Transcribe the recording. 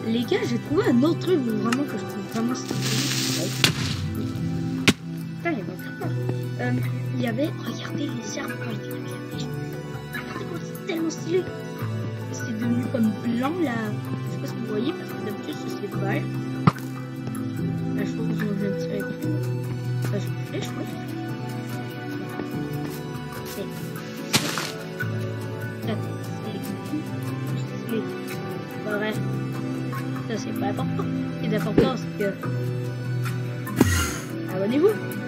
Les gars, j'ai trouvé un autre truc vraiment que je trouve vraiment stylé. Putain, il y avait un truc. Il y avait, regardez les arbres quand il y avait la pêche. Regardez comment c'est tellement stylé. C'est devenu comme blanc là. Je sais pas si vous voyez parce que d'habitude c'est vert. Là, je trouve que je vais tirer dessus. Là, je fais, je crois. Bref, ça c'est pas important. Ce qui est important, c'est que abonnez-vous.